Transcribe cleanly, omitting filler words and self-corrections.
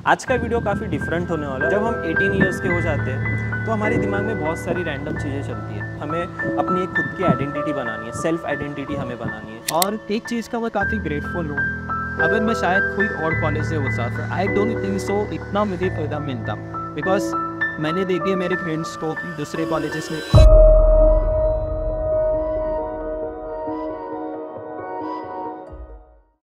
आज का वीडियो काफ़ी डिफरेंट होने वाला है। जब हम 18 ईयर्स के हो जाते हैं तो हमारे दिमाग में बहुत सारी रैंडम चीज़ें चलती है। हमें अपनी एक खुद की आइडेंटिटी बनानी है, सेल्फ आइडेंटिटी हमें बनानी है। और एक चीज़ का मैं काफ़ी ग्रेटफुल हूँ, अगर मैं शायद कोई और कॉलेज से होता तो आई डोंट थिंक सो इतना मुझे फ़ायदा मिलता, बिकॉज मैंने देखी है मेरे फ्रेंड्स को दूसरे कॉलेजेस में